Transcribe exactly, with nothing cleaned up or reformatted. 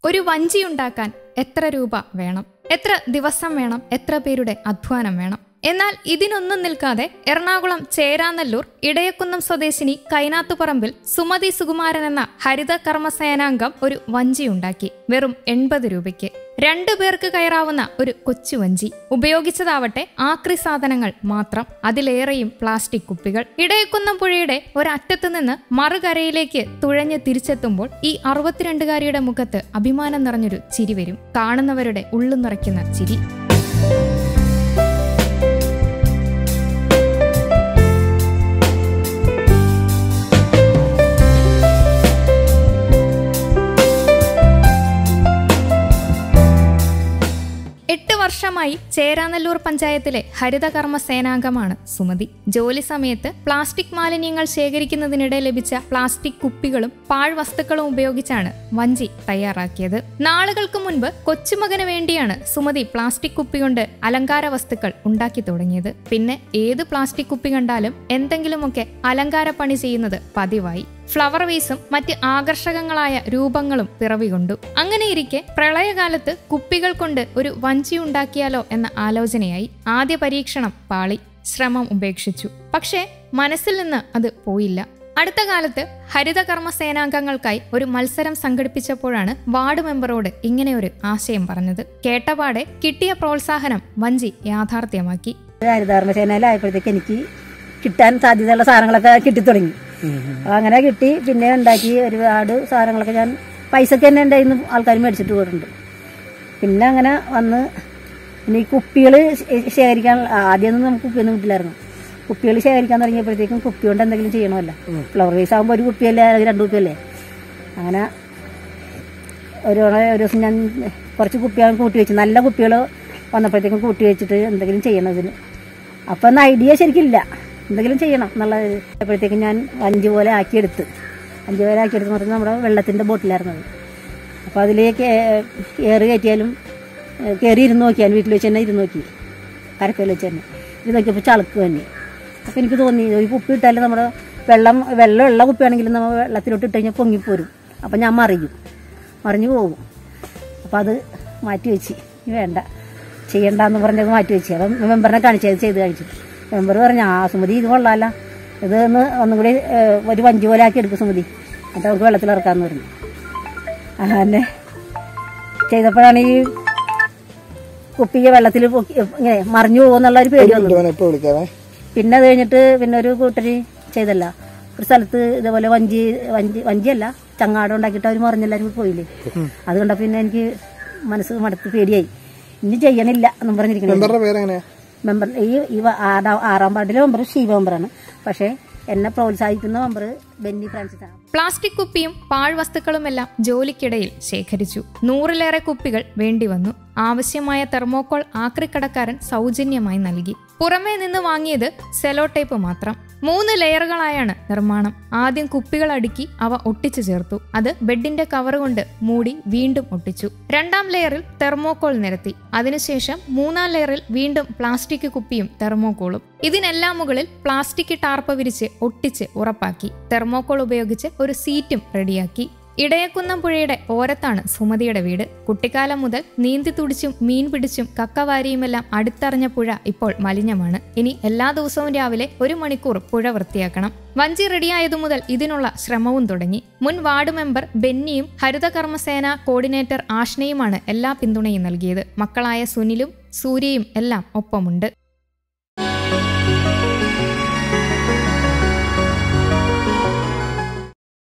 ഒരു വഞ്ചി ഉണ്ടാക്കാൻ എത്ര രൂപ വേണം, എത്ര ദിവസം വേണം, എത്ര പേരുടെ അധ്വാനം വേണം? എന്നാൽ ഇതിനൊന്നും നിൽക്കാതെ എറണാകുളം ചേരാനല്ലൂർ ഇടയക്കുന്നം സ്വദേശിനി കൈനാത്തുപറമ്പിൽ സുമതി സുകുമാരൻ എന്ന ഹരിത കർമ്മസേനാംഗം ഒരു വഞ്ചിയുണ്ടാക്കി. വെറും എൺപത് രൂപയ്ക്ക് രണ്ടു പേർക്ക് കയറാവുന്ന ഒരു കൊച്ചു വഞ്ചി. ഉപയോഗിച്ചതാവട്ടെ ആക്രി സാധനങ്ങൾ മാത്രം, അതിലേറെയും പ്ലാസ്റ്റിക് കുപ്പികൾ. ഇടയക്കുന്നം പുഴയുടെ ഒരറ്റത്തു നിന്ന് മറുകരയിലേക്ക് തുഴഞ്ഞ് തിരിച്ചെത്തുമ്പോൾ ഈ അറുപത്തിരണ്ടുകാരിയുടെ മുഖത്ത് അഭിമാനം നിറഞ്ഞൊരു ചിരി വരും. കാണുന്നവരുടെ ഉള്ളു നിറയ്ക്കുന്ന ചിരി. എട്ട് വർഷമായി ചേരാനല്ലൂർ പഞ്ചായത്തിലെ ഹരിതകർമ്മ സേനാംഗമാണ് സുമതി. ജോലി സമയത്ത് പ്ലാസ്റ്റിക് മാലിന്യങ്ങൾ ശേഖരിക്കുന്നതിനിടെ ലഭിച്ച പ്ലാസ്റ്റിക് കുപ്പികളും പാഴ്വസ്തുക്കളും ഉപയോഗിച്ചാണ് വഞ്ചി തയ്യാറാക്കിയത്. നാളുകൾക്ക് മുൻപ് കൊച്ചുമകന് വേണ്ടിയാണ് സുമതി പ്ലാസ്റ്റിക് കുപ്പി കൊണ്ട് അലങ്കാര വസ്തുക്കൾ ഉണ്ടാക്കി തുടങ്ങിയത്. പിന്നെ ഏത് പ്ലാസ്റ്റിക് കുപ്പി കണ്ടാലും എന്തെങ്കിലുമൊക്കെ അലങ്കാര പണി ചെയ്യുന്നത് പതിവായി. ഫ്ലവർ വേസും മറ്റ് ആകർഷകങ്ങളായ രൂപങ്ങളും പിറവികൊണ്ടു. അങ്ങനെയിരിക്കെ പ്രളയകാലത്ത് കുപ്പികൾ കൊണ്ട് ഒരു വഞ്ചി ഉണ്ടാക്കിയാലോ എന്ന ആലോചനയായി. ആദ്യ പരീക്ഷണം പാളി, ശ്രമം ഉപേക്ഷിച്ചു. പക്ഷേ മനസ്സിൽ നിന്ന് അത് പോയില്ല. അടുത്ത കാലത്ത് ഹരിതകർമ്മ സേനാംഗങ്ങൾക്കായി ഒരു മത്സരം സംഘടിപ്പിച്ചപ്പോഴാണ് വാർഡ് മെമ്പറോട് ഇങ്ങനെ ഒരു ആശയം പറഞ്ഞത്. കേട്ടപാടെ കിട്ടിയ പ്രോത്സാഹനം വഞ്ചി യാഥാർത്ഥ്യമാക്കി. ഹരിതകർമ്മ സേനയിലായപ്പോഴത്തേക്ക് എനിക്ക് കിട്ടാൻ സാധ്യതയുള്ള സാധനങ്ങളൊക്കെ കിട്ടിത്തുടങ്ങി. അങ്ങനെ കിട്ടി. പിന്നെ ഉണ്ടാക്കി ഒരുപാട് സാധനങ്ങളൊക്കെ ഞാൻ പൈസക്ക് തന്നെ എൻ്റെ ഇന്ന് ആൾക്കാർ മേടിച്ചിട്ട് പോയിട്ടുണ്ട്. പിന്നെ അങ്ങനെ വന്ന് പിന്നെ ഈ കുപ്പികൾ ശേഖരിക്കാൻ ആദ്യമൊന്നും നമുക്ക് കുപ്പിയൊന്നും കിട്ടില്ലായിരുന്നു. കുപ്പികൾ ശേഖരിക്കാൻ തുടങ്ങിയപ്പോഴത്തേക്കും കുപ്പി കൊണ്ട് എന്തെങ്കിലും ചെയ്യണമല്ല. ഫ്ലവർ വേസ് ആകുമ്പോൾ ഒരു കുപ്പിയല്ലേ അല്ലെങ്കിൽ രണ്ട് കുപ്പിയല്ലേ. അങ്ങനെ ഒരു ഒരു ദിവസം ഞാൻ കുറച്ച് കുപ്പികൾ കൂട്ടി വെച്ചു. നല്ല കുപ്പികൾ വന്നപ്പോഴത്തേക്കും കൂട്ടി വെച്ചിട്ട് എന്തെങ്കിലും ചെയ്യണതിന്. അപ്പം ഒന്നും ഐഡിയ ശരിക്കില്ല, എന്തെങ്കിലും ചെയ്യണം എന്നുള്ളത്. അപ്പോഴത്തേക്കും ഞാൻ വഞ്ചി പോലെ ആക്കിയെടുത്ത് വഞ്ചി പോലെ ആക്കിയെടുത്ത് പറഞ്ഞാൽ നമ്മുടെ വെള്ളത്തിൻ്റെ ബോട്ടിലായിരുന്നത്. അപ്പോൾ അതിലേക്ക് ഏറ് കയറ്റിയാലും കയറി ഇരുന്ന് നോക്കിയാൽ വീട്ടിൽ വെച്ച് തന്നെ ഇരുന്ന് നോക്കി, കരക്കയിൽ വെച്ച് തന്നെ ഇത് നോക്കിയപ്പോൾ ചളുക്ക് തന്നെ. അപ്പോൾ എനിക്ക് തോന്നി ഒരു കുപ്പി ഇട്ടാലും നമ്മുടെ വെള്ളം വെള്ളമുള്ള കുപ്പിയാണെങ്കിലും നമ്മൾ വെള്ളത്തിലോട്ട് ഇട്ട് കഴിഞ്ഞാൽ പൊങ്ങിപ്പോരും. അപ്പം ഞാൻ മറിയും, മറിഞ്ഞു പോകും. അപ്പോൾ അത് മാറ്റി വെച്ച് വേണ്ട ചെയ്യണ്ടെന്ന് പറഞ്ഞത് മാറ്റി വെച്ച്. അപ്പം മെമ്പറിനെ കാണിച്ചത് ചെയ്ത് കാണിച്ചു. മെമ്പർ പറഞ്ഞു, ആ സുമതി ഇത് കൊള്ളാമല്ല, ഇത് ഒന്ന് ഒന്നും കൂടി ഒരു വഞ്ചി പോലെ ആക്കി എടുക്കും സുമതി, എന്നിട്ട് അവർക്ക് വെള്ളത്തിൽ ഇറക്കാമെന്ന് പറഞ്ഞു. അങ്ങനെ ചെയ്തപ്പോഴാണ് ഈ കുപ്പിക്ക് വെള്ളത്തിൽ ഇങ്ങനെ മറിഞ്ഞു പോകുന്നുള്ള ഒരു പേടി വന്നു. പിന്നെ അത് കഴിഞ്ഞിട്ട് പിന്നെ ഒരു കൂട്ടര് ചെയ്തല്ല, ഒരു സ്ഥലത്ത് ഇതേപോലെ വഞ്ചി വഞ്ചി വഞ്ചിയല്ല ചങ്ങാടം ഉണ്ടാക്കിയിട്ട് അവർ മറിഞ്ഞെല്ലാവരും പോയില്ലേ. അതുകൊണ്ടാ പിന്നെ എനിക്ക് മനസ്സ് മടുത്ത് പേടിയായി, ഇനി ചെയ്യണില്ല എന്നും പറഞ്ഞിരിക്കുന്നു. മെമ്പർ ഈ ആറാം വാർഡിലെ മെമ്പർ ഷീബ മെമ്പറാണ്. പക്ഷേ എന്നെ പ്രോത്സാഹിക്കുന്ന മെമ്പർ ബെന്നി ഫ്രാൻസിസ് ആണ്. പ്ലാസ്റ്റിക് കുപ്പിയും പാഴ്വസ്തുക്കളുമെല്ലാം ജോലിക്കിടയിൽ ശേഖരിച്ചു. നൂറിലേറെ കുപ്പികൾ വേണ്ടി വന്നു. ആവശ്യമായ തെർമോകോൾ ആക്രിക്കടക്കാരൻ സൗജന്യമായി നൽകി. പുറമേ നിന്ന് വാങ്ങിയത് സെലോ ടേപ്പ് മാത്രം. മൂന്ന് ലെയറുകളായാണ് നിർമ്മാണം. ആദ്യം കുപ്പികൾ അടുക്കി അവ ഒട്ടിച്ചു ചേർത്തു. അത് ബെഡിന്റെ കവർ കൊണ്ട് മൂടി വീണ്ടും ഒട്ടിച്ചു. രണ്ടാം ലെയറിൽ തെർമോകോൾ നിരത്തി. അതിനുശേഷം മൂന്നാം ലെയറിൽ വീണ്ടും പ്ലാസ്റ്റിക് കുപ്പിയും തെർമോകോളും. ഇതിനെല്ലാം മുകളിൽ പ്ലാസ്റ്റിക് ടാർപ്പ് വിരിച്ച് ഒട്ടിച്ച് ഉറപ്പാക്കി. തെർമോകോൾ ഉപയോഗിച്ച് ഒരു സീറ്റും റെഡിയാക്കി. ഇടയക്കുന്നം പുഴയുടെ ഓരത്താണ് സുമതിയുടെ വീട്. കുട്ടിക്കാലം മുതൽ നീന്തി തുടിച്ചും മീൻ പിടിച്ചും കക്കവാരിയുമെല്ലാം അടുത്തറിഞ്ഞ പുഴ ഇപ്പോൾ മലിനമാണ്. ഇനി എല്ലാ ദിവസവും രാവിലെ ഒരു മണിക്കൂർ പുഴ വൃത്തിയാക്കണം. വഞ്ചി റെഡിയായതു മുതൽ ഇതിനുള്ള ശ്രമവും തുടങ്ങി. മുൻ വാർഡ് മെമ്പർ ബെന്നിയും ഹരിതകർമ്മസേന കോർഡിനേറ്റർ ആഷ്നയുമാണ് എല്ലാ പിന്തുണയും നൽകിയത്. മക്കളായ സുനിലും സൂര്യയും എല്ലാം ഒപ്പമുണ്ട്.